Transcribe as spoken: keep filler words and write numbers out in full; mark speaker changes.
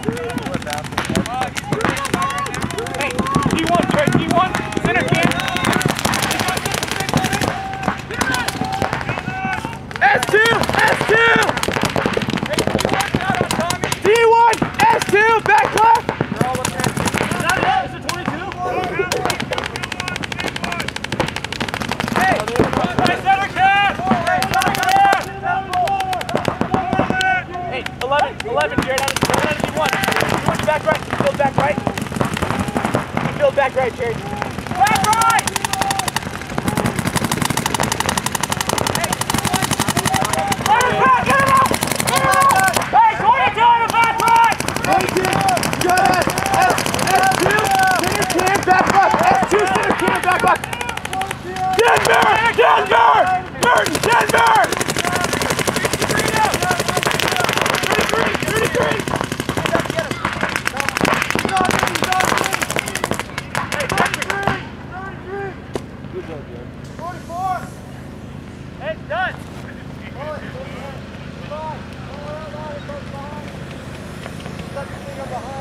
Speaker 1: Hey, D one, Trey, D one, center camp. S two, S two. D one, S two, back left. They're all looking at you. Is that it? Is it twenty-two? Hey, right center camp. Hey, eleven, eleven, Jared, out of D one. George, back right. Build back right. Build back right, Jared. Back right! Hey, let him back, get him out! Get him out! Hey, twenty-two in the back right! twenty-two, good! S two, center can, back left. S two, center can, back left. Denver! Denver! Burton, Denver! thirty-three! forty-four! Hey, done! Come on, come on, come on, come on, come on.